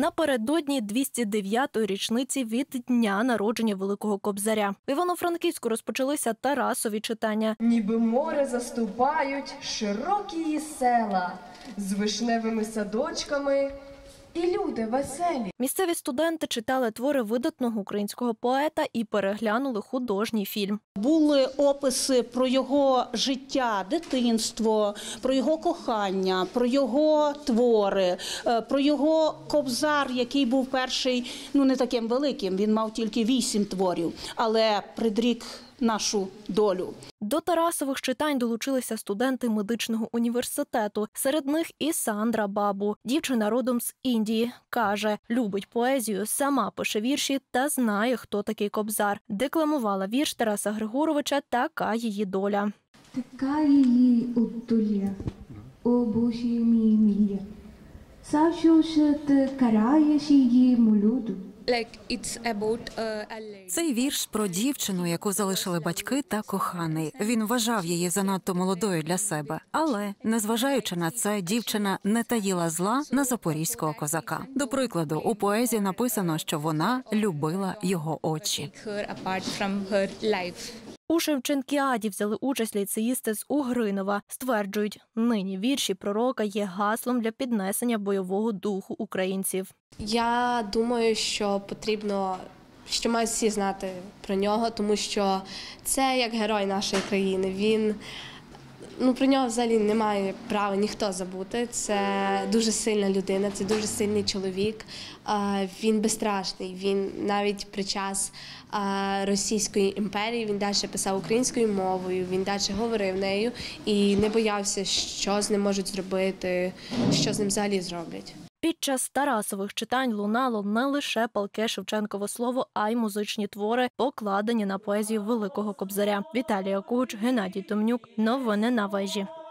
напередодні 209-ї річниці від дня народження Великого Кобзаря. В Івано-Франківську розпочалися Тарасові читання. Ніби море заступають широкі її села з вишневими садочками і люди веселі. Місцеві студенти читали твори видатного українського поета і переглянули художній фільм. Були описи про його життя, дитинство, про його кохання, про його твори, про його кобзар, який був перший, не таким великим, він мав тільки 8 творів, але придрік нашу долю. До Тарасових читань долучилися студенти медичного університету. Серед них і Сандра Бабу. Дівчина родом з Індії. Каже, любить поезію, сама пише вірші та знає, хто такий Кобзар. Декламувала вірш Тараса Григоровича «Така її доля». Така її от доля, о Боже мій милі, за що ж ти караєш її молоду? Цей вірш про дівчину, яку залишили батьки та коханий. Він вважав її занадто молодою для себе. Але, незважаючи на це, дівчина не таїла зла на запорізького козака. До прикладу, у поезії написано, що вона любила його очі. У Шевченкіаді взяли участь ліцеїсти з Угринова. Стверджують, нині вірші пророка є гаслом для піднесення бойового духу українців. Я думаю, що потрібно, що мають всі знати про нього, тому що це як герой нашої країни. Він, про нього взагалі немає права ніхто забути. Це дуже сильна людина, це дуже сильний чоловік. Він безстрашний. Він навіть під час Російської імперії він далі писав українською мовою, він далі говорив нею і не боявся, що з ним можуть зробити, що з ним взагалі зроблять. Під час Тарасових читань лунало не лише палке Шевченкове слово, а й музичні твори, покладені на поезію Великого Кобзаря. Віталія Кугуч, Геннадій Томнюк. Новини на вежі.